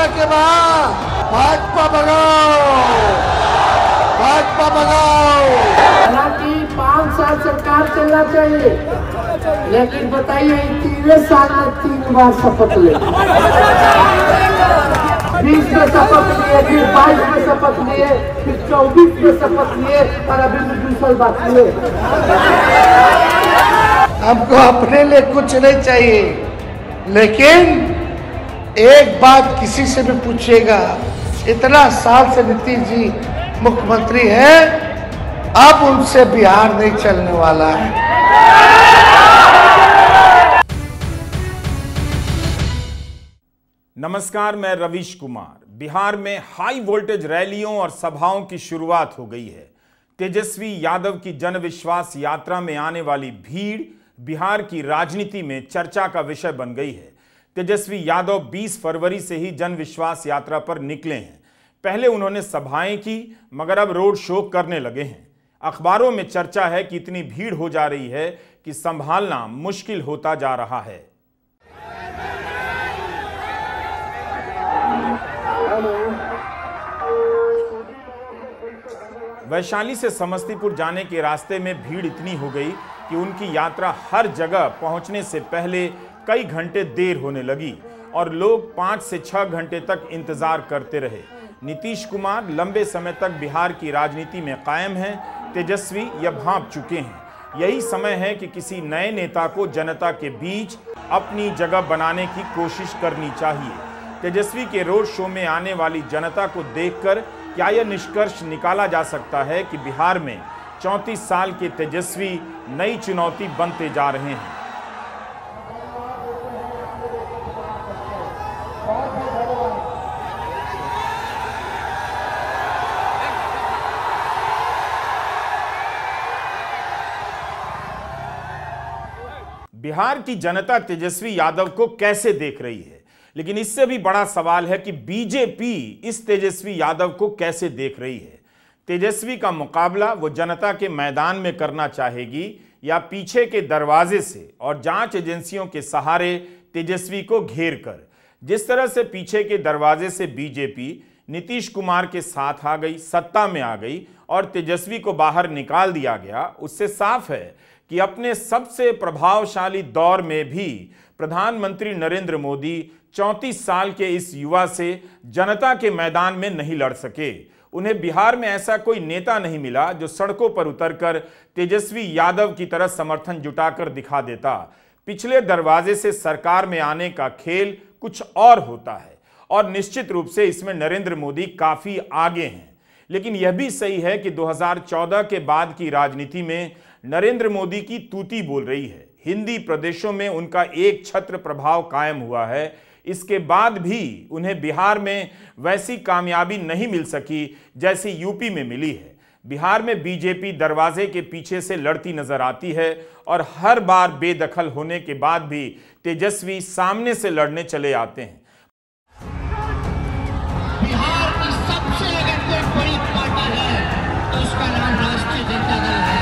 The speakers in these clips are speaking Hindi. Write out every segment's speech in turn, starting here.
के बाद भाजपा भगाओ, भाजपा भगाओ। हालांकि 5 साल सरकार चलना चाहिए, लेकिन बताइए 3 साल में 3 बार शपथ ले, 20 में शपथ लिए, फिर 22 में शपथ लिए, फिर 24 में शपथ लिए और अभी भी 2 साल बाकी है। हमको अपने लिए कुछ नहीं चाहिए, लेकिन एक बात किसी से भी पूछिएगा, इतना साल से नीतीश जी मुख्यमंत्री हैं, अब उनसे बिहार नहीं चलने वाला है। नमस्कार, मैं रवीश कुमार। बिहार में हाई वोल्टेज रैलियों और सभाओं की शुरुआत हो गई है। तेजस्वी यादव की जन विश्वास यात्रा में आने वाली भीड़ बिहार की राजनीति में चर्चा का विषय बन गई है। तेजस्वी यादव 20 फरवरी से ही जन विश्वास यात्रा पर निकले हैं। पहले उन्होंने सभाएं की, मगर अब रोड शो करने लगे हैं। अखबारों में चर्चा है कि इतनी भीड़ हो जा रही है कि संभालना मुश्किल होता जा रहा है। वैशाली से समस्तीपुर जाने के रास्ते में भीड़ इतनी हो गई कि उनकी यात्रा हर जगह पहुंचने से पहले कई घंटे देर होने लगी और लोग 5 से 6 घंटे तक इंतजार करते रहे। नीतीश कुमार लंबे समय तक बिहार की राजनीति में कायम हैं। तेजस्वी यह भांप चुके हैं। यही समय है कि किसी नए नेता को जनता के बीच अपनी जगह बनाने की कोशिश करनी चाहिए। तेजस्वी के रोड शो में आने वाली जनता को देखकर क्या यह निष्कर्ष निकाला जा सकता है कि बिहार में 34 साल के तेजस्वी नई चुनौती बनते जा रहे हैं। बिहार की जनता तेजस्वी यादव को कैसे देख रही है, लेकिन इससे भी बड़ा सवाल है कि बीजेपी इस तेजस्वी यादव को कैसे देख रही है। तेजस्वी का मुकाबला वो जनता के मैदान में करना चाहेगी या पीछे के दरवाजे से और जांच एजेंसियों के सहारे तेजस्वी को घेर कर। जिस तरह से पीछे के दरवाजे से बीजेपी नीतीश कुमार के साथ आ गई, सत्ता में आ गई और तेजस्वी को बाहर निकाल दिया गया, उससे साफ है कि अपने सबसे प्रभावशाली दौर में भी प्रधानमंत्री नरेंद्र मोदी 34 साल के इस युवा से जनता के मैदान में नहीं लड़ सके। उन्हें बिहार में ऐसा कोई नेता नहीं मिला जो सड़कों पर उतरकर तेजस्वी यादव की तरह समर्थन जुटाकर दिखा देता। पिछले दरवाजे से सरकार में आने का खेल कुछ और होता है और निश्चित रूप से इसमें नरेंद्र मोदी काफी आगे हैं। लेकिन यह भी सही है कि 2014 के बाद की राजनीति में नरेंद्र मोदी की तूती बोल रही है। हिंदी प्रदेशों में उनका एक छत्र प्रभाव कायम हुआ है। इसके बाद भी उन्हें बिहार में वैसी कामयाबी नहीं मिल सकी जैसी यूपी में मिली है। बिहार में बीजेपी दरवाजे के पीछे से लड़ती नजर आती है और हर बार बेदखल होने के बाद भी तेजस्वी सामने से लड़ने चले आते हैं। बिहार की सबसे अगर कोई बड़ी पार्टी है तो उसका नाम राष्ट्रीय जनता दल है।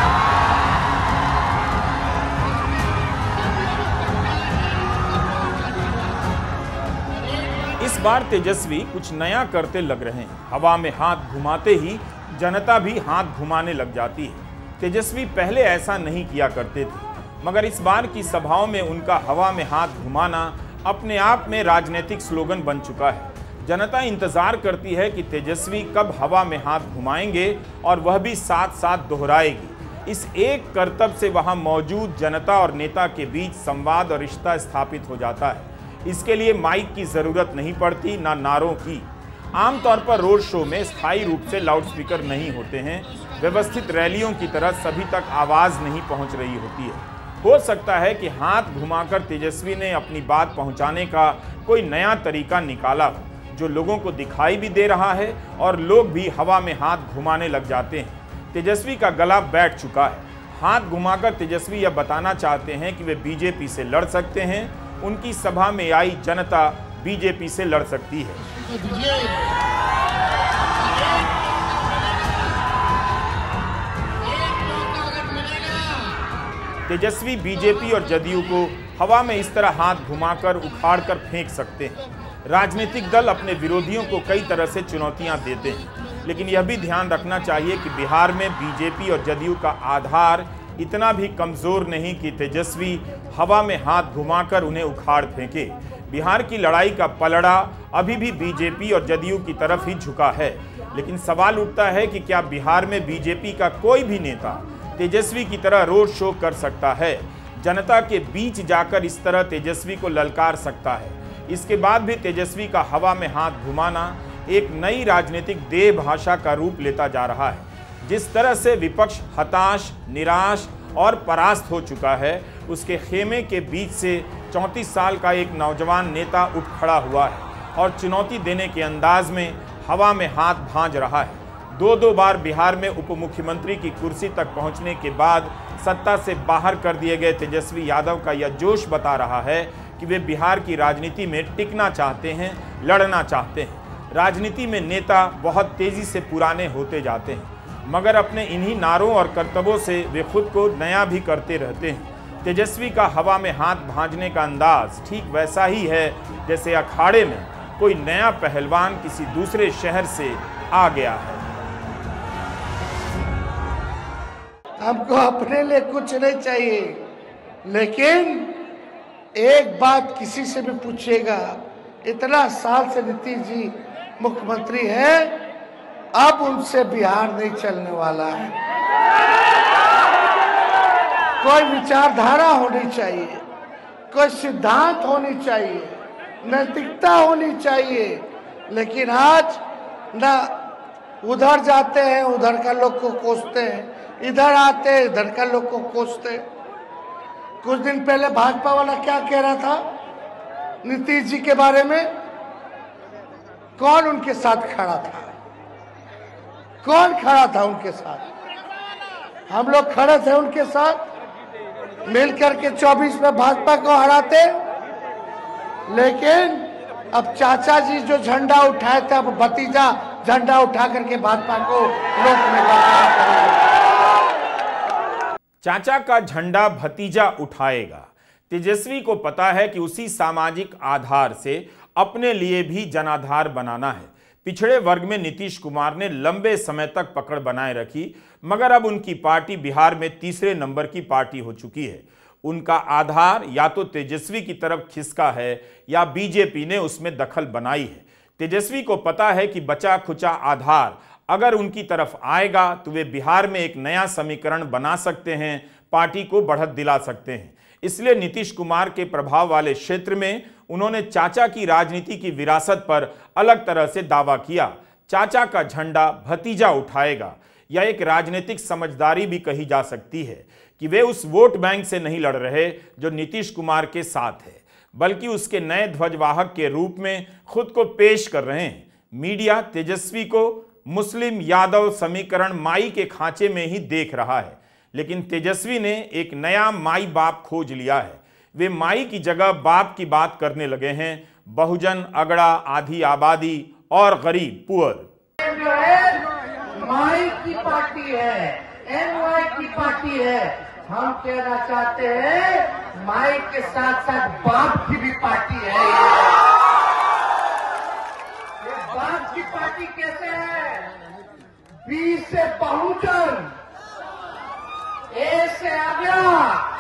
इस बार तेजस्वी कुछ नया करते लग रहे हैं। हवा में हाथ घुमाते ही जनता भी हाथ घुमाने लग जाती है। तेजस्वी पहले ऐसा नहीं किया करते थे, मगर इस बार की सभाओं में उनका हवा में हाथ घुमाना अपने आप में राजनीतिक स्लोगन बन चुका है। जनता इंतजार करती है कि तेजस्वी कब हवा में हाथ घुमाएंगे और वह भी साथ साथ दोहराएगी। इस एक करतब से वहां मौजूद जनता और नेता के बीच संवाद और रिश्ता स्थापित हो जाता है। इसके लिए माइक की जरूरत नहीं पड़ती, ना नारों की। आमतौर पर रोड शो में स्थायी रूप से लाउडस्पीकर नहीं होते हैं। व्यवस्थित रैलियों की तरह सभी तक आवाज नहीं पहुंच रही होती है। हो सकता है कि हाथ घुमाकर तेजस्वी ने अपनी बात पहुंचाने का कोई नया तरीका निकाला हो, जो लोगों को दिखाई भी दे रहा है और लोग भी हवा में हाथ घुमाने लग जाते हैं। तेजस्वी का गला बैठ चुका है। हाथ घुमाकर तेजस्वी यह बताना चाहते हैं कि वे बीजेपी से लड़ सकते हैं। उनकी सभा में आई जनता बीजेपी से लड़ सकती है। तेजस्वी बीजेपी और जदयू को हवा में इस तरह हाथ घुमाकर उखाड़कर फेंक सकते हैं। राजनीतिक दल अपने विरोधियों को कई तरह से चुनौतियां देते हैं, लेकिन यह भी ध्यान रखना चाहिए कि बिहार में बीजेपी और जदयू का आधार इतना भी कमजोर नहीं कि तेजस्वी हवा में हाथ घुमाकर उन्हें उखाड़ फेंके। बिहार की लड़ाई का पलड़ा अभी भी बीजेपी और जदयू की तरफ ही झुका है, लेकिन सवाल उठता है कि क्या बिहार में बीजेपी का कोई भी नेता तेजस्वी की तरह रोड शो कर सकता है, जनता के बीच जाकर इस तरह तेजस्वी को ललकार सकता है। इसके बाद भी तेजस्वी का हवा में हाथ घुमाना एक नई राजनीतिक देह भाषा का रूप लेता जा रहा है। जिस तरह से विपक्ष हताश, निराश और परास्त हो चुका है, उसके खेमे के बीच से 34 साल का एक नौजवान नेता उठ खड़ा हुआ है और चुनौती देने के अंदाज में हवा में हाथ भांज रहा है। दो बार बिहार में उप मुख्यमंत्री की कुर्सी तक पहुंचने के बाद सत्ता से बाहर कर दिए गए तेजस्वी यादव का यह जोश बता रहा है कि वे बिहार की राजनीति में टिकना चाहते हैं, लड़ना चाहते हैं। राजनीति में नेता बहुत तेजी से पुराने होते जाते हैं, मगर अपने इन्हीं नारों और कर्तव्यों से वे खुद को नया भी करते रहते हैं। तेजस्वी का हवा में हाथ भांजने का अंदाज ठीक वैसा ही है जैसे अखाड़े में कोई नया पहलवान किसी दूसरे शहर से आ गया है। हमको अपने लिए कुछ नहीं चाहिए, लेकिन एक बात किसी से भी पूछिएगा, इतना साल से नीतीश जी मुख्यमंत्री है, अब उनसे बिहार नहीं चलने वाला है। कोई विचारधारा होनी चाहिए, कोई सिद्धांत होनी चाहिए, नैतिकता होनी चाहिए, लेकिन आज ना उधर जाते हैं, उधर का लोग को कोसते हैं, इधर आते हैं, इधर का लोग को कोसते हैं। कुछ दिन पहले भाजपा वाला क्या कह रहा था नीतीश जी के बारे में? कौन उनके साथ खड़ा था? कौन खड़ा था उनके साथ? हम लोग खड़े थे उनके साथ, मिलकर के 24 में भाजपा को हराते। लेकिन अब चाचा जी जो झंडा उठाए थे, अब भतीजा झंडा उठा करके भाजपा को रोकने का। चाचा का झंडा भतीजा उठाएगा। तेजस्वी को पता है कि उसी सामाजिक आधार से अपने लिए भी जनाधार बनाना है। पिछड़े वर्ग में नीतीश कुमार ने लंबे समय तक पकड़ बनाए रखी, मगर अब उनकी पार्टी बिहार में तीसरे नंबर की पार्टी हो चुकी है। उनका आधार या तो तेजस्वी की तरफ खिसका है या बीजेपी ने उसमें दखल बनाई है। तेजस्वी को पता है कि बचा खुचा आधार अगर उनकी तरफ आएगा तो वे बिहार में एक नया समीकरण बना सकते हैं, पार्टी को बढ़त दिला सकते हैं। इसलिए नीतीश कुमार के प्रभाव वाले क्षेत्र में उन्होंने चाचा की राजनीति की विरासत पर अलग तरह से दावा किया। चाचा का झंडा भतीजा उठाएगा। यह एक राजनीतिक समझदारी भी कही जा सकती है कि वे उस वोट बैंक से नहीं लड़ रहे जो नीतीश कुमार के साथ है, बल्कि उसके नए ध्वजवाहक के रूप में खुद को पेश कर रहे हैं। मीडिया तेजस्वी को मुस्लिम यादव समीकरण माई के खांचे में ही देख रहा है, लेकिन तेजस्वी ने एक नया माई बाप खोज लिया है। वे माई की जगह बाप की बात करने लगे हैं। बहुजन, अगड़ा, आधी आबादी और गरीब पुअर जो है माई की पार्टी है, एनवाई की पार्टी है। हम कहना चाहते हैं माई के साथ साथ बाप की भी पार्टी है। ये बाप की पार्टी कैसे है? बी से बहुजन, ए से आगरा,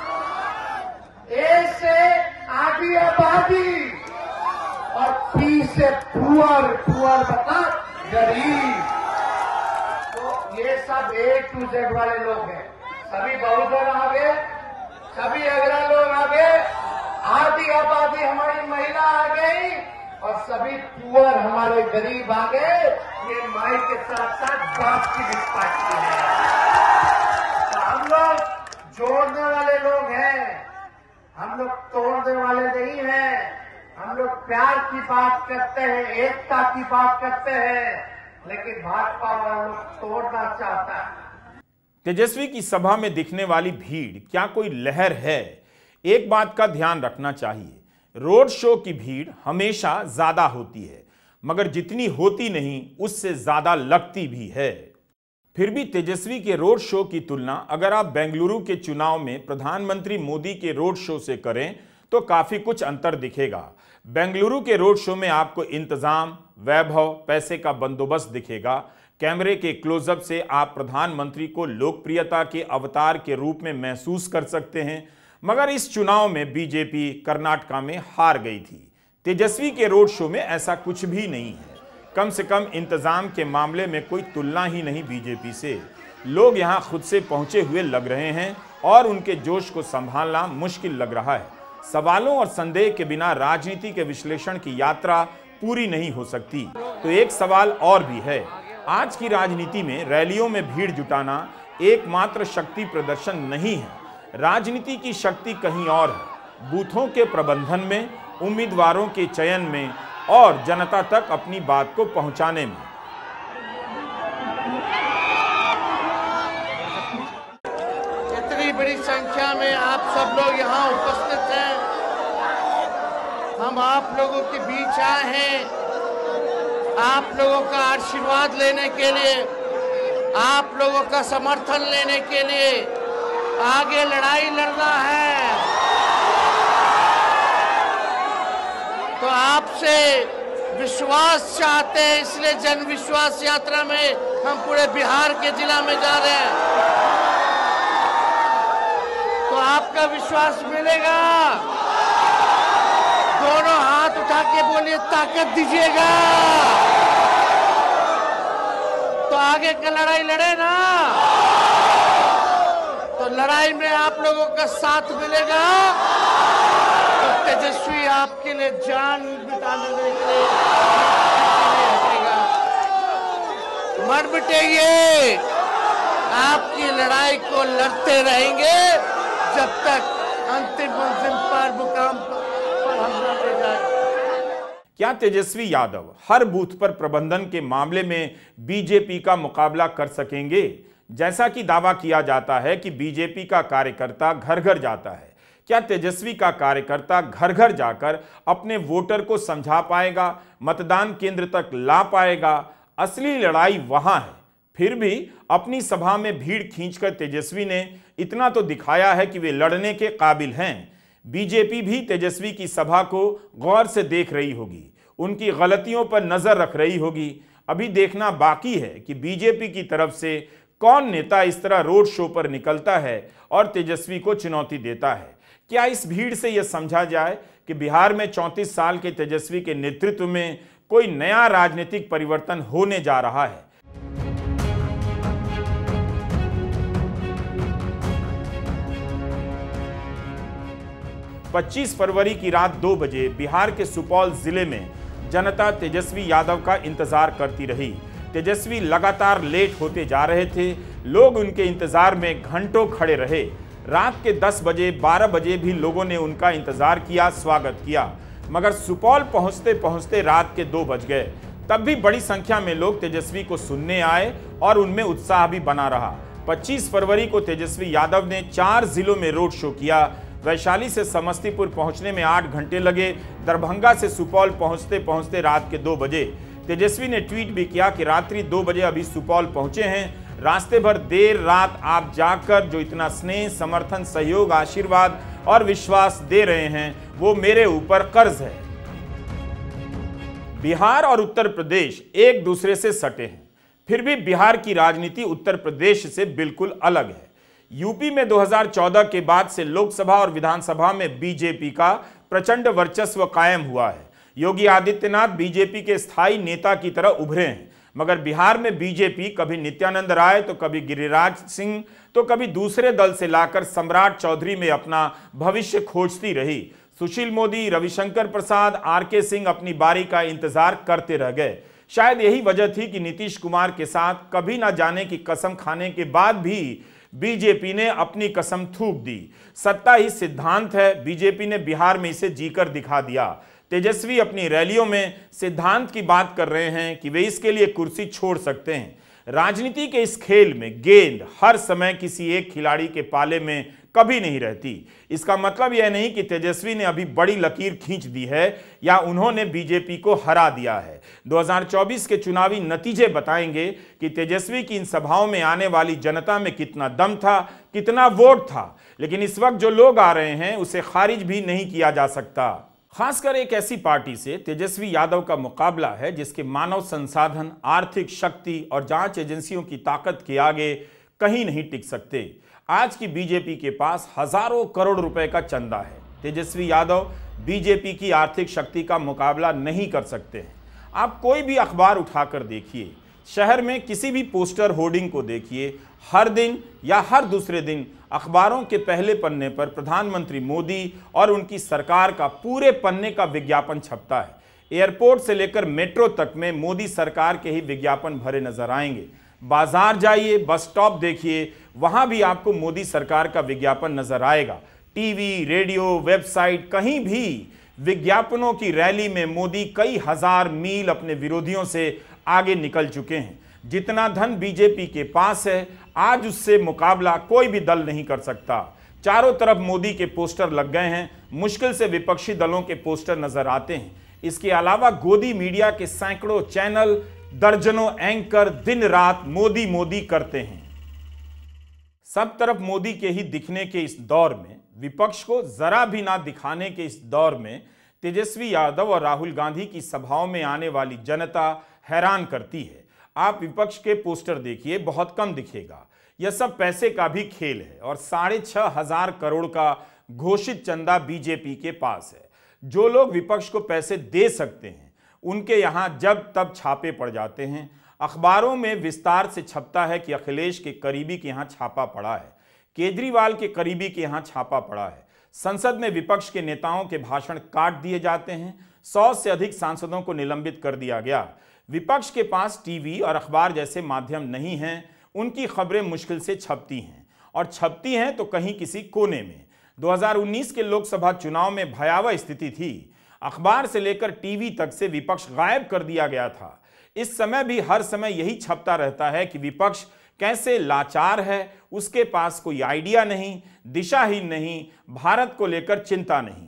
ए से आधी आबादी और पी से पुअर, पुअर मतलब गरीब। तो ये सब A to Z वाले लोग हैं। सभी बहुजन आ गए, सभी अगला लोग आ गए, आधी आबादी हमारी महिला आ गई और सभी पुअर हमारे गरीब आ गए। ये माई के साथ साथ बाप की भी पार्टी है। तो हम लोग जोड़ने वाले लोग हैं, हम लोग तोड़ने वाले नहीं हैं। हम लोग प्यार की बात करते हैं, एकता की बात करते हैं, लेकिन भाजपा वाला लोग तोड़ना चाहता है। तेजस्वी की सभा में दिखने वाली भीड़ क्या कोई लहर है? एक बात का ध्यान रखना चाहिए, रोड शो की भीड़ हमेशा ज्यादा होती है, मगर जितनी होती नहीं उससे ज्यादा लगती भी है। फिर भी तेजस्वी के रोड शो की तुलना अगर आप बेंगलुरु के चुनाव में प्रधानमंत्री मोदी के रोड शो से करें तो काफी कुछ अंतर दिखेगा। बेंगलुरु के रोड शो में आपको इंतजाम, वैभव, पैसे का बंदोबस्त दिखेगा। कैमरे के क्लोजअप से आप प्रधानमंत्री को लोकप्रियता के अवतार के रूप में महसूस कर सकते हैं। मगर इस चुनाव में बीजेपी कर्नाटका में हार गई थी। तेजस्वी के रोड शो में ऐसा कुछ भी नहीं है। कम से कम इंतजाम के मामले में कोई तुलना ही नहीं बीजेपी से। लोग यहां खुद से पहुंचे हुए लग रहे हैं और उनके जोश को संभालना मुश्किल लग रहा है। सवालों और संदेह के बिना राजनीति के विश्लेषण की यात्रा पूरी नहीं हो सकती। तो एक सवाल और भी है, आज की राजनीति में रैलियों में भीड़ जुटाना एकमात्र शक्ति प्रदर्शन नहीं है। राजनीति की शक्ति कहीं और है, बूथों के प्रबंधन में, उम्मीदवारों के चयन में और जनता तक अपनी बात को पहुंचाने में। इतनी बड़ी संख्या में आप सब लोग यहाँ उपस्थित हैं। हम आप लोगों के बीच आए हैं आप लोगों का आशीर्वाद लेने के लिए, आप लोगों का समर्थन लेने के लिए। आगे लड़ाई लड़ना है तो आपसे विश्वास चाहते हैं, इसलिए जन विश्वास यात्रा में हम पूरे बिहार के जिला में जा रहे हैं। तो आपका विश्वास मिलेगा। दोनों हाथ उठा के बोलिए, ताकत दीजिएगा। तो आगे का लड़ाई लड़े ना, तो लड़ाई में आप लोगों का साथ मिलेगा। तो तेजस्वी आपके लिए जान बिताने के लिए हटेगा। मत बिटेंगे, आपकी लड़ाई को लड़ते रहेंगे जब तक अंतिम मंजिल पर मुकाम पर हम न ले जाए। क्या तेजस्वी यादव हर बूथ पर प्रबंधन के मामले में बीजेपी का मुकाबला कर सकेंगे? जैसा कि दावा किया जाता है कि बीजेपी का कार्यकर्ता घर घर जाता है, क्या तेजस्वी का कार्यकर्ता घर घर जाकर अपने वोटर को समझा पाएगा, मतदान केंद्र तक ला पाएगा? असली लड़ाई वहां है। फिर भी अपनी सभा में भीड़ खींचकर तेजस्वी ने इतना तो दिखाया है कि वे लड़ने के काबिल हैं। बीजेपी भी तेजस्वी की सभा को गौर से देख रही होगी, उनकी गलतियों पर नजर रख रही होगी। अभी देखना बाकी है कि बीजेपी की तरफ से कौन नेता इस तरह रोड शो पर निकलता है और तेजस्वी को चुनौती देता है। क्या इस भीड़ से यह समझा जाए कि बिहार में 34 साल के तेजस्वी के नेतृत्व में कोई नया राजनीतिक परिवर्तन होने जा रहा है? पच्चीस फरवरी की रात 2 बजे बिहार के सुपौल जिले में जनता तेजस्वी यादव का इंतजार करती रही। तेजस्वी लगातार लेट होते जा रहे थे। लोग उनके इंतजार में घंटों खड़े रहे। रात के 10 बजे 12 बजे भी लोगों ने उनका इंतजार किया, स्वागत किया। मगर सुपौल पहुंचते पहुंचते रात के 2 बज गए। तब भी बड़ी संख्या में लोग तेजस्वी को सुनने आए और उनमें उत्साह भी बना रहा। 25 फरवरी को तेजस्वी यादव ने 4 जिलों में रोड शो किया। वैशाली से समस्तीपुर पहुंचने में 8 घंटे लगे। दरभंगा से सुपौल पहुंचते पहुंचते रात के 2 बजे। तेजस्वी ने ट्वीट भी किया कि रात्रि 2 बजे अभी सुपौल पहुंचे हैं। रास्ते भर देर रात आप जाकर जो इतना स्नेह, समर्थन, सहयोग, आशीर्वाद और विश्वास दे रहे हैं, वो मेरे ऊपर कर्ज है। बिहार और उत्तर प्रदेश एक दूसरे से सटे हैं, फिर भी बिहार की राजनीति उत्तर प्रदेश से बिल्कुल अलग है। यूपी में 2014 के बाद से लोकसभा और विधानसभा में बीजेपी का प्रचंड वर्चस्व कायम हुआ है। योगी आदित्यनाथ बीजेपी के स्थायी नेता की तरह उभरे हैं। मगर बिहार में बीजेपी कभी नित्यानंद राय, तो कभी गिरिराज सिंह, तो कभी दूसरे दल से लाकर सम्राट चौधरी में अपना भविष्य खोजती रही। सुशील मोदी, रविशंकर प्रसाद, आरके सिंह अपनी बारी का इंतजार करते रह गए। शायद यही वजह थी कि नीतीश कुमार के साथ कभी ना जाने की कसम खाने के बाद भी बीजेपी ने अपनी कसम थूक दी। सत्ता ही सिद्धांत है, बीजेपी ने बिहार में इसे जीकर दिखा दिया। तेजस्वी अपनी रैलियों में सिद्धांत की बात कर रहे हैं कि वे इसके लिए कुर्सी छोड़ सकते हैं। राजनीति के इस खेल में गेंद हर समय किसी एक खिलाड़ी के पाले में कभी नहीं रहती। इसका मतलब यह नहीं कि तेजस्वी ने अभी बड़ी लकीर खींच दी है या उन्होंने बीजेपी को हरा दिया है। 2024 के चुनावी नतीजे बताएंगे कि तेजस्वी की इन सभाओं में आने वाली जनता में कितना दम था, कितना वोट था। लेकिन इस वक्त जो लोग आ रहे हैं उसे खारिज भी नहीं किया जा सकता। खासकर एक ऐसी पार्टी से तेजस्वी यादव का मुकाबला है जिसके मानव संसाधन, आर्थिक शक्ति और जांच एजेंसियों की ताकत के आगे कहीं नहीं टिक सकते। आज की बीजेपी के पास हजारों करोड़ रुपए का चंदा है। तेजस्वी यादव बीजेपी की आर्थिक शक्ति का मुकाबला नहीं कर सकते हैं। आप कोई भी अखबार उठाकर देखिए, शहर में किसी भी पोस्टर होर्डिंग को देखिए, हर दिन या हर दूसरे दिन अखबारों के पहले पन्ने पर प्रधानमंत्री मोदी और उनकी सरकार का पूरे पन्ने का विज्ञापन छपता है। एयरपोर्ट से लेकर मेट्रो तक में मोदी सरकार के ही विज्ञापन भरे नजर आएंगे। बाजार जाइए, बस स्टॉप देखिए, वहां भी आपको मोदी सरकार का विज्ञापन नजर आएगा। टीवी, रेडियो, वेबसाइट, कहीं भी विज्ञापनों की रैली में मोदी कई हजार मील अपने विरोधियों से आगे निकल चुके हैं। जितना धन बीजेपी के पास है, आज उससे मुकाबला कोई भी दल नहीं कर सकता। चारों तरफ मोदी के पोस्टर लग गए हैं, मुश्किल से विपक्षी दलों के पोस्टर नजर आते हैं। इसके अलावा गोदी मीडिया के सैकड़ों चैनल, दर्जनों एंकर दिन रात मोदी मोदी करते हैं। सब तरफ मोदी के ही दिखने के इस दौर में, विपक्ष को जरा भी ना दिखाने के इस दौर में तेजस्वी यादव और राहुल गांधी की सभाओं में आने वाली जनता हैरान करती है। आप विपक्ष के पोस्टर देखिए, बहुत कम दिखेगा। यह सब पैसे का भी खेल है और 6,500 करोड़ का घोषित चंदा बीजेपी के पास है। जो लोग विपक्ष को पैसे दे सकते हैं उनके यहां जब तब छापे पड़ जाते हैं। अखबारों में विस्तार से छपता है कि अखिलेश के करीबी के यहां छापा पड़ा है, केजरीवाल के करीबी के यहां छापा पड़ा है। संसद में विपक्ष के नेताओं के भाषण काट दिए जाते हैं। 100 से अधिक सांसदों को निलंबित कर दिया गया। विपक्ष के पास टीवी और अखबार जैसे माध्यम नहीं हैं। उनकी खबरें मुश्किल से छपती हैं और छपती हैं तो कहीं किसी कोने में। 2019 के लोकसभा चुनाव में भयावह स्थिति थी। अखबार से लेकर टीवी तक से विपक्ष गायब कर दिया गया था। इस समय भी हर समय यही छपता रहता है कि विपक्ष कैसे लाचार है, उसके पास कोई आइडिया नहीं, दिशाहीन नहीं, भारत को लेकर चिंता नहीं।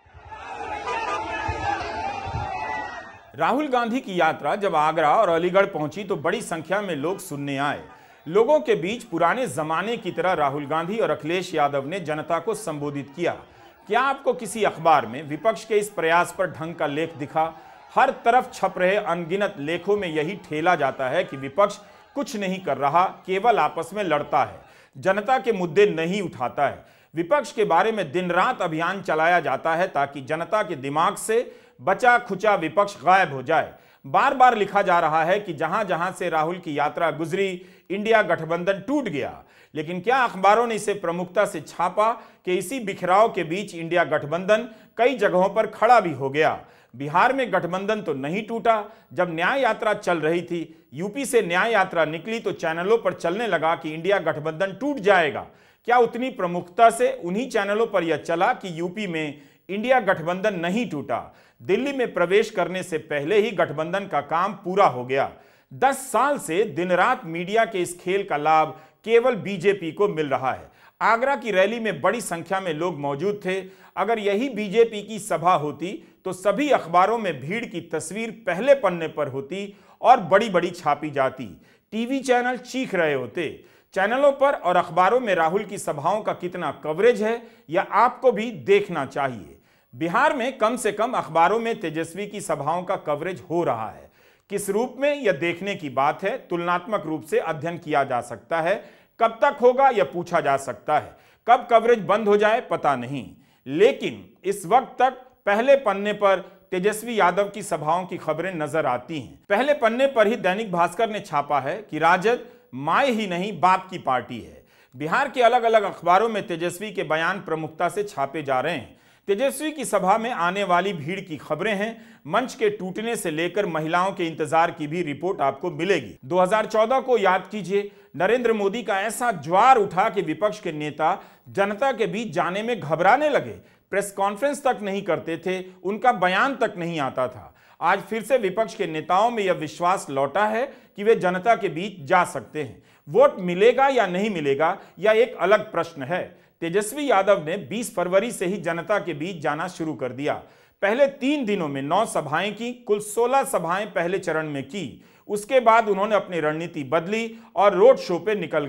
राहुल गांधी की यात्रा जब आगरा और अलीगढ़ पहुंची तो बड़ी संख्या में लोग सुनने आए। लोगों के बीच पुराने जमाने की तरह राहुल गांधी और अखिलेश यादव ने जनता को संबोधित किया। क्या आपको किसी अखबार में विपक्ष के इस प्रयास पर ढंग का लेख दिखा? हर तरफ छप रहे अनगिनत लेखों में यही ठेला जाता है कि विपक्ष कुछ नहीं कर रहा, केवल आपस में लड़ता है, जनता के मुद्दे नहीं उठाता है। विपक्ष के बारे में दिन रात अभियान चलाया जाता है ताकि जनता के दिमाग से बचा खुचा विपक्ष गायब हो जाए। बार बार लिखा जा रहा है कि जहां जहां से राहुल की यात्रा गुजरी, इंडिया गठबंधन टूट गया। लेकिन क्या अखबारों ने इसे प्रमुखता से छापा कि इसी बिखराव के बीच इंडिया गठबंधन कई जगहों पर खड़ा भी हो गया? बिहार में गठबंधन तो नहीं टूटा। जब न्याय यात्रा चल रही थी, यूपी से न्याय यात्रा निकली तो चैनलों पर चलने लगा कि इंडिया गठबंधन टूट जाएगा। क्या उतनी प्रमुखता से उन्हीं चैनलों पर यह चला कि यूपी में इंडिया गठबंधन नहीं टूटा? दिल्ली में प्रवेश करने से पहले ही गठबंधन का काम पूरा हो गया। 10 साल से दिन रात मीडिया के इस खेल का लाभ केवल बीजेपी को मिल रहा है। आगरा की रैली में बड़ी संख्या में लोग मौजूद थे। अगर यही बीजेपी की सभा होती तो सभी अखबारों में भीड़ की तस्वीर पहले पन्ने पर होती और बड़ी बड़ी छापी जाती। टीवी चैनल चीख रहे होते। चैनलों पर और अखबारों में राहुल की सभाओं का कितना कवरेज है यह आपको भी देखना चाहिए। बिहार में कम से कम अखबारों में तेजस्वी की सभाओं का कवरेज हो रहा है। किस रूप में यह देखने की बात है, तुलनात्मक रूप से अध्ययन किया जा सकता है। कब तक होगा यह पूछा जा सकता है। कब कवरेज बंद हो जाए पता नहीं, लेकिन इस वक्त तक पहले पन्ने पर तेजस्वी यादव की सभाओं की खबरें नजर आती हैं। पहले पन्ने पर ही दैनिक भास्कर ने छापा है कि राजद माए ही नहीं बाप की पार्टी है। बिहार के अलग अलग अखबारों में तेजस्वी के बयान प्रमुखता से छापे जा रहे हैं। तेजस्वी की सभा में आने वाली भीड़ की खबरें हैं। मंच के टूटने से लेकर महिलाओं के इंतजार की भी रिपोर्ट आपको मिलेगी। 2014 को याद कीजिए, नरेंद्र मोदी का ऐसा ज्वार उठा कि विपक्ष के नेता जनता के बीच जाने में घबराने लगे। प्रेस कॉन्फ्रेंस तक नहीं करते थे, उनका बयान तक नहीं आता था। आज फिर से विपक्ष के नेताओं में यह विश्वास लौटा है कि वे जनता के बीच जा सकते हैं। वोट मिलेगा या नहीं मिलेगा यह एक अलग प्रश्न है। तेजस्वी यादव ने 20 फरवरी से ही जनता के बीच जाना शुरू कर दिया। पहले 3 दिनों में 9 सभाएं की, कुल 16 सभाएं पहले चरण में की। उसके बाद उन्होंने अपनी रणनीति बदली और रोड शो पे निकल गए।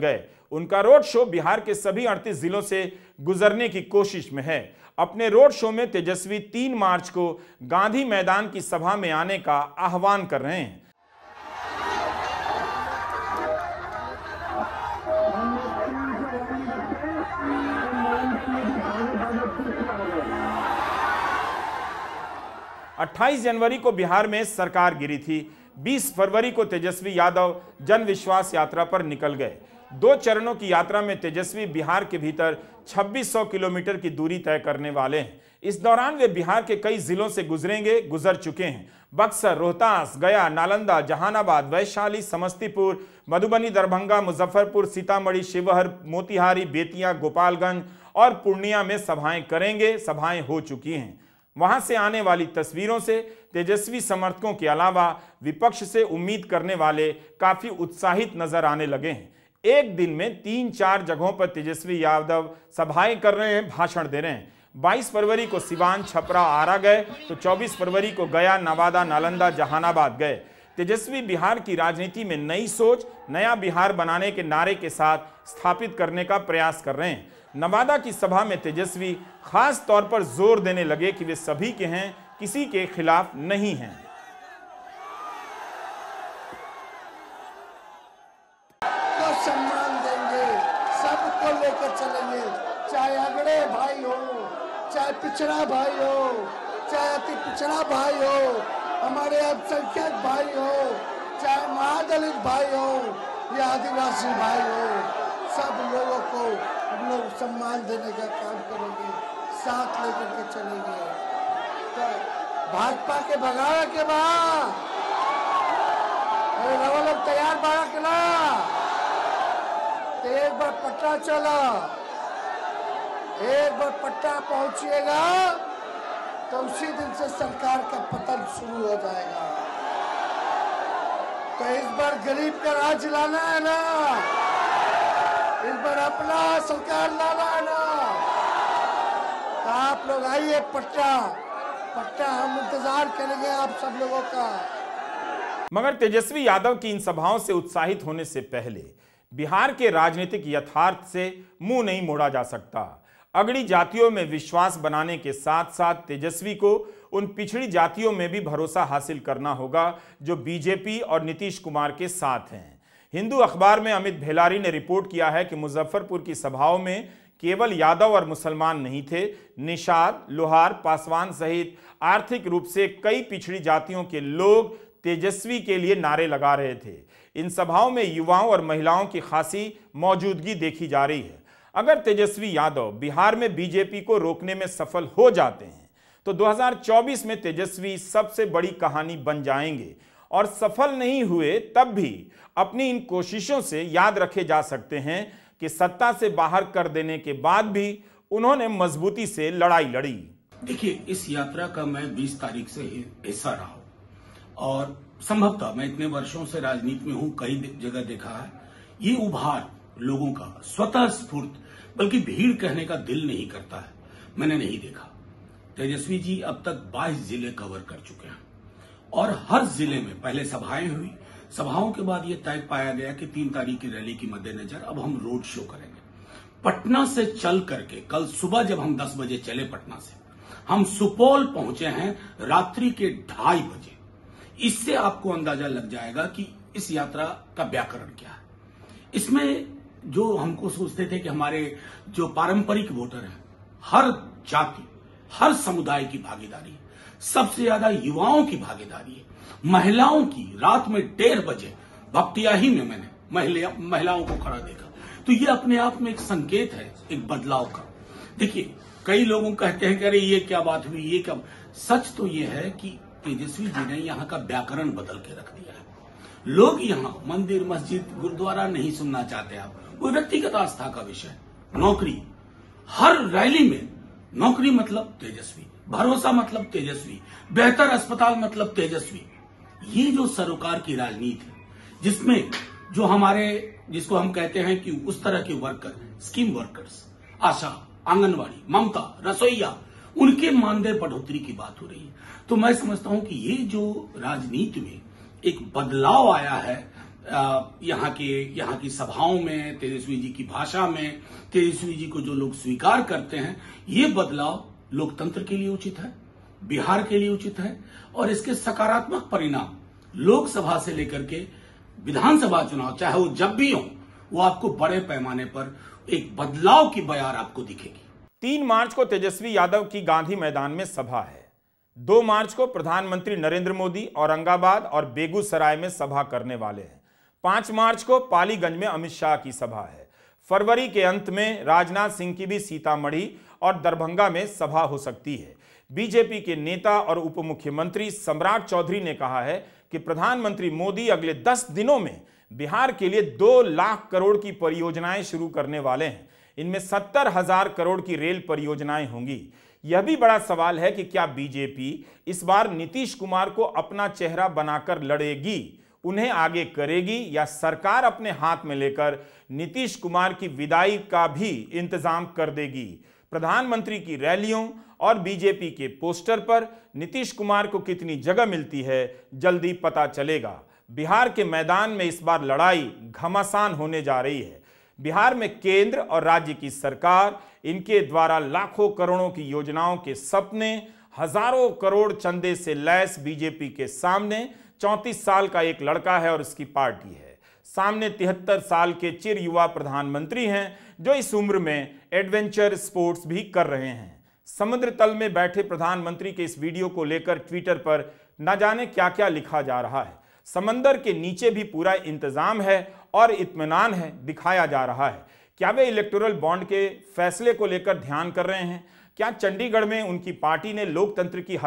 उनका रोड शो बिहार के सभी 38 जिलों से गुजरने की कोशिश में है। अपने रोड शो में तेजस्वी 3 मार्च को गांधी मैदान की सभा में आने का आह्वान कर रहे हैं। अट्ठाईस जनवरी को बिहार में सरकार गिरी थी। 20 फरवरी को तेजस्वी यादव जन विश्वास यात्रा पर निकल गए। 2 चरणों की यात्रा में तेजस्वी बिहार के भीतर 2600 किलोमीटर की दूरी तय करने वाले हैं। इस दौरान वे बिहार के कई जिलों से गुजर चुके हैं। बक्सर, रोहतास, गया, नालंदा, जहानाबाद, वैशाली, समस्तीपुर, मधुबनी, दरभंगा, मुजफ्फरपुर, सीतामढ़ी, शिवहर, मोतिहारी, बेतिया, गोपालगंज और पूर्णिया में सभाएं करेंगे। सभाएं हो चुकी हैं। वहां से आने वाली तस्वीरों से तेजस्वी समर्थकों के अलावा विपक्ष से उम्मीद करने वाले काफी उत्साहित नजर आने लगे हैं। एक दिन में 3-4 जगहों पर तेजस्वी यादव सभाएं कर रहे हैं, भाषण दे रहे हैं। 22 फरवरी को सिवान, छपरा, आरा गए तो 24 फरवरी को गया, नवादा, नालंदा, जहानाबाद गए। तेजस्वी बिहार की राजनीति में नई सोच, नया बिहार बनाने के नारे के साथ स्थापित करने का प्रयास कर रहे हैं। नवादा की सभा में तेजस्वी खास तौर पर जोर देने लगे कि वे सभी के हैं, किसी के खिलाफ नहीं हैं। तो सम्मान देंगे, सबको लेकर चलेंगे, चाहे अगड़े भाई हो, चाहे पिछड़ा भाई हो, चाहे अति पिछड़ा भाई हो, हमारे अल्पसंख्यक भाई हो, चाहे महादलित भाई हो या आदिवासी भाई हो, सब लोगों को हम लोग सम्मान देने का काम करेंगे, साथ लेकर के चलेंगे। तो भाजपा के भगावे के बाद रवा लोग तैयार बाड़ा के ला तो एक बार पट्टा चला, एक बार पट्टा पहुंचिएगा तो उसी दिन से सरकार का पतन शुरू हो जाएगा। तो इस बार गरीब का राज लाना है ना, इस बार अपना सरकार लाना है ना, तो आप लोग आइए, पट्टा हम इंतजार करेंगे आप सब लोगों का। मगर तेजस्वी यादव की इन सभाओं से उत्साहित होने से पहले बिहार के राजनीतिक यथार्थ से मुंह नहीं मोड़ा जा सकता। अगड़ी जातियों में विश्वास बनाने के साथ साथ तेजस्वी को उन पिछड़ी जातियों में भी भरोसा हासिल करना होगा जो बीजेपी और नीतीश कुमार के साथ हैं। हिंदू अखबार में अमित भेलारी ने रिपोर्ट किया है कि मुजफ्फरपुर की सभाओं में केवल यादव और मुसलमान नहीं थे, निषाद, लोहार, पासवान सहित आर्थिक रूप से कई पिछड़ी जातियों के लोग तेजस्वी के लिए नारे लगा रहे थे। इन सभाओं में युवाओं और महिलाओं की खासी मौजूदगी देखी जा रही है। अगर तेजस्वी यादव बिहार में बीजेपी को रोकने में सफल हो जाते हैं तो 2024 में तेजस्वी सबसे बड़ी कहानी बन जाएंगे और सफल नहीं हुए तब भी अपनी इन कोशिशों से याद रखे जा सकते हैं कि सत्ता से बाहर कर देने के बाद भी उन्होंने मजबूती से लड़ाई लड़ी। देखिए, इस यात्रा का मैं 20 तारीख से हिस्सा रहा हूं और संभवतः मैं इतने वर्षों से राजनीति में हूं, कई जगह देखा है ये उभार लोगों का स्वतः स्फूर्त, बल्कि भीड़ कहने का दिल नहीं करता है, मैंने नहीं देखा। तेजस्वी जी अब तक 22 जिले कवर कर चुके हैं और हर जिले में पहले सभाएं हुई, सभाओं के बाद ये तय पाया गया कि 3 तारीख की रैली के मद्देनजर अब हम रोड शो करेंगे। पटना से चल करके कल सुबह जब हम 10 बजे चले पटना से, हम सुपौल पहुंचे हैं रात्रि के 2:30 बजे। इससे आपको अंदाजा लग जाएगा कि इस यात्रा का व्याकरण क्या है। इसमें जो हमको सोचते थे कि हमारे जो पारंपरिक वोटर हैं, हर जाति, हर समुदाय की भागीदारी है, सबसे ज्यादा युवाओं की भागीदारी है, महिलाओं की। रात में 1:30 बजे भपटियाही में मैंने महिलाओं को खड़ा देखा, तो ये अपने आप में एक संकेत है एक बदलाव का। देखिए, कई लोगों कहते हैं कि अरे ये क्या बात हुई, ये क्या। सच तो ये है कि तेजस्वी जी ने यहाँ का व्याकरण बदल के रख दिया है। लोग यहाँ मंदिर, मस्जिद, गुरुद्वारा नहीं सुनना चाहते। आप वो व्यक्तिगत आस्था का विषय, नौकरी, हर रैली में नौकरी मतलब तेजस्वी, भरोसा मतलब तेजस्वी, बेहतर अस्पताल मतलब तेजस्वी। ये जो सरोकार की राजनीति है, जिसमें जो हमारे, जिसको हम कहते हैं कि उस तरह के worker, scheme workers, Asha, anganwadi, Mamta, रसोईया, उनके मानदेय बढ़ोतरी की बात हो रही है। तो मैं समझता हूं कि ये जो राजनीति में एक बदलाव आया है, यहाँ की सभाओं में तेजस्वी जी की भाषा में तेजस्वी जी को जो लोग स्वीकार करते हैं, ये बदलाव लोकतंत्र के लिए उचित है, बिहार के लिए उचित है और इसके सकारात्मक परिणाम लोकसभा से लेकर के विधानसभा चुनाव चाहे वो जब भी हो, वो आपको बड़े पैमाने पर एक बदलाव की बयार आपको दिखेगी। 3 मार्च को तेजस्वी यादव की गांधी मैदान में सभा है। 2 मार्च को प्रधानमंत्री नरेंद्र मोदी औरंगाबाद और बेगूसराय में सभा करने वाले हैं। 5 मार्च को पालीगंज में अमित शाह की सभा है। फरवरी के अंत में राजनाथ सिंह की भी सीतामढ़ी और दरभंगा में सभा हो सकती है। बीजेपी के नेता और उप मुख्यमंत्री सम्राट चौधरी ने कहा है कि प्रधानमंत्री मोदी अगले 10 दिनों में बिहार के लिए 2 लाख करोड़ की परियोजनाएं शुरू करने वाले हैं। इनमें 70,000 करोड़ की रेल परियोजनाएं होंगी। यह भी बड़ा सवाल है कि क्या बीजेपी इस बार नीतीश कुमार को अपना चेहरा बनाकर लड़ेगी, उन्हें आगे करेगी, या सरकार अपने हाथ में लेकर नीतीश कुमार की विदाई का भी इंतजाम कर देगी। प्रधानमंत्री की रैलियों और बीजेपी के पोस्टर पर नीतीश कुमार को कितनी जगह मिलती है, जल्दी पता चलेगा। बिहार के मैदान में इस बार लड़ाई घमासान होने जा रही है। बिहार में केंद्र और राज्य की सरकार, इनके द्वारा लाखों करोड़ों की योजनाओं के सपने, हजारों करोड़ चंदे से लैस बीजेपी के सामने 34 साल का एक लड़का है और उसकी पार्टी है। सामने 73 साल के चिर युवा प्रधानमंत्री हैं जो इस उम्र में एडवेंचर स्पोर्ट्स भी कर रहे हैं। समुद्र तल में बैठे प्रधानमंत्री के इस वीडियो को लेकर ट्विटर पर न जाने क्या क्या लिखा जा रहा है। समंदर के नीचे भी पूरा इंतजाम है और इत्मीनान है, दिखाया जा रहा है। क्या वे इलेक्टोरल बॉन्ड के फैसले को लेकर ध्यान कर रहे हैं? क्या चंडीगढ़ में उनकी पार्टी ने लोकतंत्र की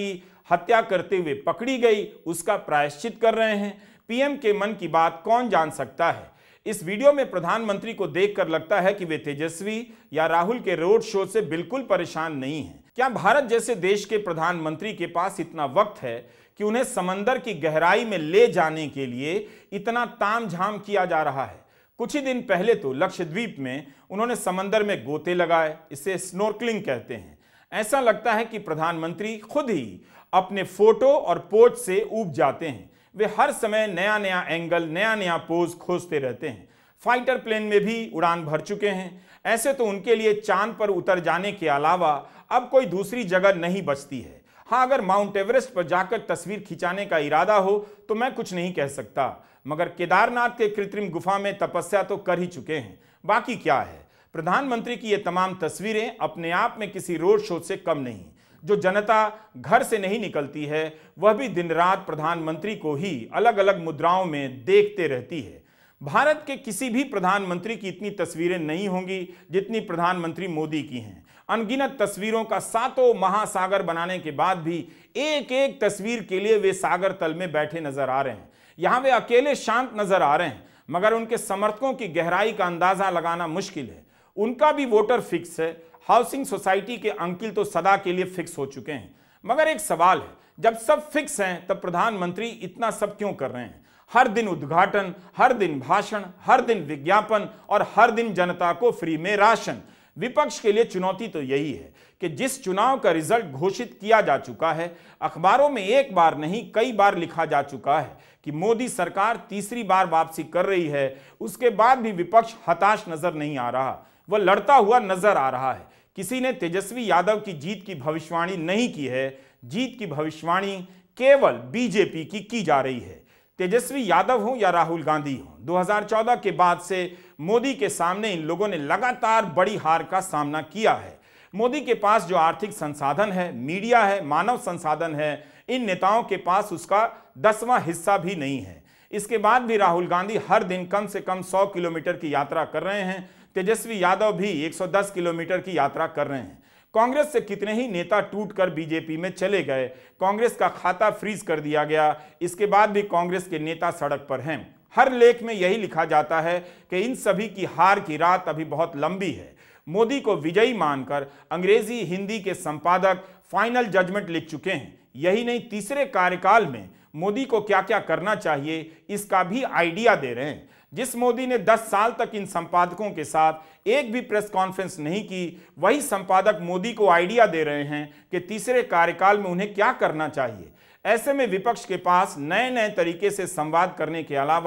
हत्या करते हुए पकड़ी गई, उसका प्रायश्चित कर रहे हैं? पीएम के मन की बात कौन जान सकता है। इस वीडियो में प्रधानमंत्री को देखकर लगता है कि वे तेजस्वी या राहुल के रोड शो से बिल्कुल परेशान नहीं हैं। क्या भारत जैसे देश के प्रधानमंत्री के पास इतना वक्त है कि उन्हें समंदर की गहराई में ले जाने के लिए इतना तामझाम किया जा रहा है? कुछ ही दिन पहले तो लक्षद्वीप में उन्होंने समंदर में गोते लगाए, इसे स्नॉर्कलिंग कहते हैं। ऐसा लगता है कि प्रधानमंत्री खुद ही अपने फोटो और पोज से ऊब जाते हैं। वे हर समय नया नया एंगल, नया नया पोज खोजते रहते हैं। फाइटर प्लेन में भी उड़ान भर चुके हैं। ऐसे तो उनके लिए चांद पर उतर जाने के अलावा अब कोई दूसरी जगह नहीं बचती है। हाँ, अगर माउंट एवरेस्ट पर जाकर तस्वीर खिंचाने का इरादा हो तो मैं कुछ नहीं कह सकता, मगर केदारनाथ के कृत्रिम गुफा में तपस्या तो कर ही चुके हैं। बाकी क्या है? प्रधानमंत्री की ये तमाम तस्वीरें अपने आप में किसी रोड शो से कम नहीं। जो जनता घर से नहीं निकलती है वह भी दिन रात प्रधानमंत्री को ही अलग अलग मुद्राओं में देखते रहती है। भारत के किसी भी प्रधानमंत्री की इतनी तस्वीरें नहीं होंगी जितनी प्रधानमंत्री मोदी की हैं। अनगिनत तस्वीरों का 7 महासागर बनाने के बाद भी एक एक तस्वीर के लिए वे सागर तल में बैठे नजर आ रहे हैं। यहां वे अकेले शांत नजर आ रहे हैं, मगर उनके समर्थकों की गहराई का अंदाजा लगाना मुश्किल है। उनका भी वोटर फिक्स है। हाउसिंग सोसाइटी के अंकिल तो सदा के लिए फिक्स हो चुके हैं। मगर एक सवाल है, जब सब फिक्स हैं तब प्रधानमंत्री इतना सब क्यों कर रहे हैं? हर दिन उद्घाटन, हर दिन भाषण, हर दिन विज्ञापन और हर दिन जनता को फ्री में राशन। विपक्ष के लिए चुनौती तो यही है कि जिस चुनाव का रिजल्ट घोषित किया जा चुका है, अखबारों में एक बार नहीं कई बार लिखा जा चुका है कि मोदी सरकार तीसरी बार वापसी कर रही है, उसके बाद भी विपक्ष हताश नजर नहीं आ रहा, वह लड़ता हुआ नजर आ रहा है। किसी ने तेजस्वी यादव की जीत की भविष्यवाणी नहीं की है। जीत की भविष्यवाणी केवल बीजेपी की जा रही है। तेजस्वी यादव हो या राहुल गांधी हो, 2014 के बाद से मोदी के सामने इन लोगों ने लगातार बड़ी हार का सामना किया है। मोदी के पास जो आर्थिक संसाधन है, मीडिया है, मानव संसाधन है, इन नेताओं के पास उसका 10वां हिस्सा भी नहीं है। इसके बाद भी राहुल गांधी हर दिन कम से कम 100 किलोमीटर की यात्रा कर रहे हैं। तेजस्वी यादव भी 110 किलोमीटर की यात्रा कर रहे हैं। कांग्रेस से कितने ही नेता टूटकर बीजेपी में चले गए, कांग्रेस का खाता फ्रीज कर दिया गया, इसके बाद भी कांग्रेस के नेता सड़क पर हैं। हर लेख में यही लिखा जाता है कि इन सभी की हार की रात अभी बहुत लंबी है। मोदी को विजयी मानकर अंग्रेजी हिंदी के संपादक फाइनल जजमेंट लिख चुके हैं। यही नहीं, तीसरे कार्यकाल में मोदी को क्या क्या करना चाहिए इसका भी आइडिया दे रहे हैं। जिस मोदी ने 10 साल तक इन संपादकों के साथ एक भी प्रेस कॉन्फ्रेंस नहीं की, वही संपादक मोदी को आइडिया दे रहे हैं कि तीसरे कार्यकाल में उन्हें क्या करना चाहिए। ऐसे में विपक्ष के पास नए नए तरीके से संवाद करने के अलावा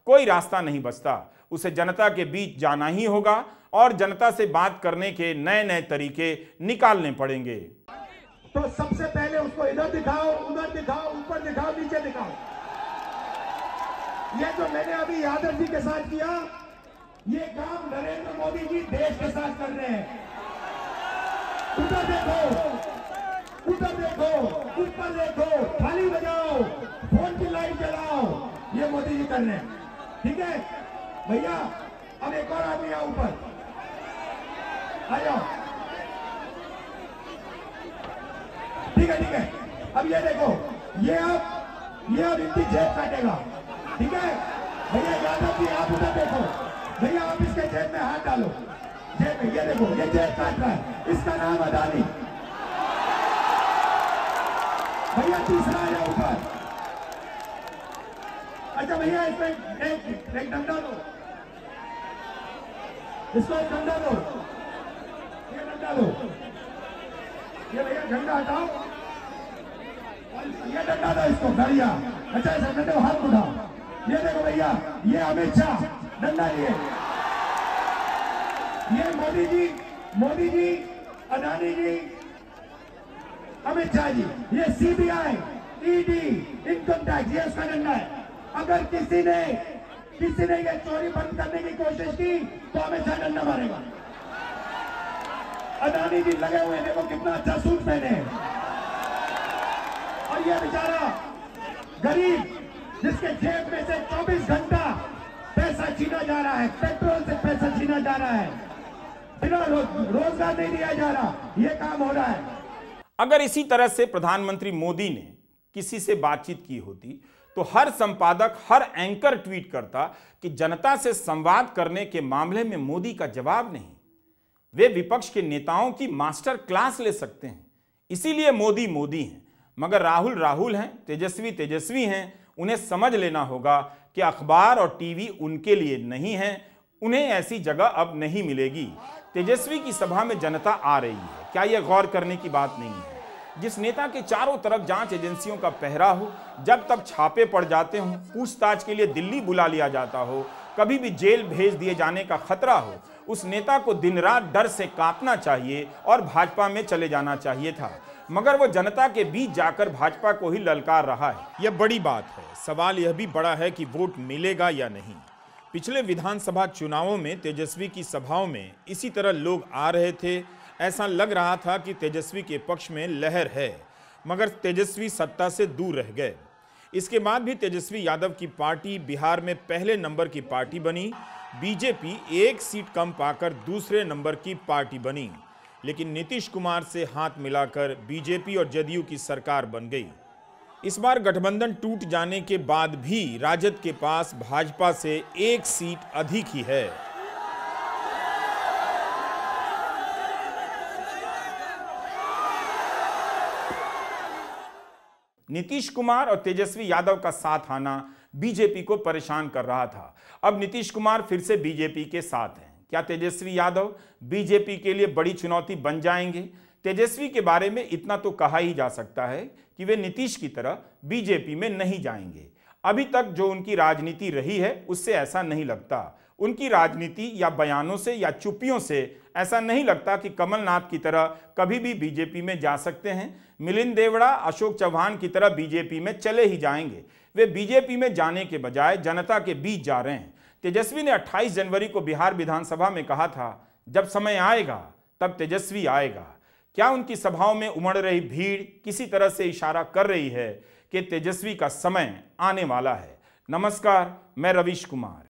कोई रास्ता नहीं बचता। उसे जनता के बीच जाना ही होगा और जनता से बात करने के नए नए तरीके निकालने पड़ेंगे। तो सबसे पहले उसको इधर दिखाओ, उधर दिखाओ, ऊपर दिखाओ, नीचे दिखाओ। ये जो मैंने अभी यादव जी के साथ किया, ये काम नरेंद्र मोदी जी देश के साथ कर रहे हैं। उधर देखो, उधर देखो, ऊपर देखो, थाली बजाओ, फोन की लाइट जलाओ, ये मोदी जी कर रहे हैं। ठीक है भैया, अब एक और आदमी आओ, ऊपर आ जाओ। ठीक है, अब ये देखो, ये अब इनकी जेब काटेगा। ठीक है भैया, यादव जी आप उधर देखो, भैया आप इसके जेब में हाथ डालो, जेब में, ये देखो, ये जेब काट रहा है, इसका नाम अदानी। भैया तीसरा आया ऊपर। अच्छा भैया, इसमें एक डंडा दो, इसको एक डंडा दो, ये डंडा दो, ये भैया झंडा हटाओ, ये डंडा दो इसको, बढ़िया। अच्छा ऐसा डंडे को हाथ उठाओ, ये देखो भैया, ये अमित शाह डंडा लिए, ये मोदी जी, अदानी जी, अमित शाह जी, ये सीबीआई, ईडी, इनकम टैक्स, ये उसका डंडा है। अगर किसी ने ये चोरी बंद करने की कोशिश की तो अमित शाह डंडा मारेगा। अदानी जी लगे हुए, देखो कितना अच्छा सूट पहने, और ये बेचारा गरीब जिसके जेब में से 24 घंटा पैसा छीना जा रहा है, पेट्रोल से पैसा छीना जा रहा है, बिना रोजगार नहीं दिया जा रहा, ये काम हो रहा है। अगर इसी तरह से प्रधानमंत्री मोदी ने किसी से बातचीत की होती तो हर संपादक, हर एंकर ट्वीट करता कि जनता से संवाद करने के मामले में मोदी का जवाब नहीं। वे विपक्ष के नेताओं की मास्टर क्लास ले सकते हैं, इसीलिए मोदी मोदी हैं। मगर राहुल राहुल हैं, तेजस्वी तेजस्वी हैं। उन्हें समझ लेना होगा कि अखबार और टीवी उनके लिए नहीं है, उन्हें ऐसी जगह अब नहीं मिलेगी। तेजस्वी की सभा में जनता आ रही है, क्या यह गौर करने की बात नहीं है? जिस नेता के चारों तरफ जांच एजेंसियों का पहरा हो, जब तक छापे पड़ जाते हों, पूछताछ के लिए दिल्ली बुला लिया जाता हो, कभी भी जेल भेज दिए जाने का खतरा हो, उस नेता को दिन रात डर से कांपना चाहिए और भाजपा में चले जाना चाहिए था। मगर वो जनता के बीच जाकर भाजपा को ही ललकार रहा है। यह बड़ी बात है। सवाल यह भी बड़ा है कि वोट मिलेगा या नहीं। पिछले विधानसभा चुनावों में तेजस्वी की सभाओं में इसी तरह लोग आ रहे थे। ऐसा लग रहा था कि तेजस्वी के पक्ष में लहर है, मगर तेजस्वी सत्ता से दूर रह गए। इसके बाद भी तेजस्वी यादव की पार्टी बिहार में पहले नंबर की पार्टी बनी। बीजेपी एक सीट कम पाकर दूसरे नंबर की पार्टी बनी, लेकिन नीतीश कुमार से हाथ मिलाकर बीजेपी और जदयू की सरकार बन गई। इस बार गठबंधन टूट जाने के बाद भी राजद के पास भाजपा से एक सीट अधिक ही है। नीतीश कुमार और तेजस्वी यादव का साथ आना बीजेपी को परेशान कर रहा था। अब नीतीश कुमार फिर से बीजेपी के साथ हैं। क्या तेजस्वी यादव बीजेपी के लिए बड़ी चुनौती बन जाएंगे? तेजस्वी के बारे में इतना तो कहा ही जा सकता है कि वे नीतीश की तरह बीजेपी में नहीं जाएंगे। अभी तक जो उनकी राजनीति रही है उससे ऐसा नहीं लगता। उनकी राजनीति या बयानों से या चुप्पियों से ऐसा नहीं लगता कि कमलनाथ की तरह कभी भी बीजेपी में जा सकते हैं। मिलिंद देवड़ा, अशोक चौहान की तरह बीजेपी में चले ही जाएंगे। वे बीजेपी में जाने के बजाय जनता के बीच जा रहे हैं। तेजस्वी ने 28 जनवरी को बिहार विधानसभा में कहा था, जब समय आएगा तब तेजस्वी आएगा। क्या उनकी सभाओं में उमड़ रही भीड़ किसी तरह से इशारा कर रही है कि तेजस्वी का समय आने वाला है? नमस्कार, मैं रवीश कुमार।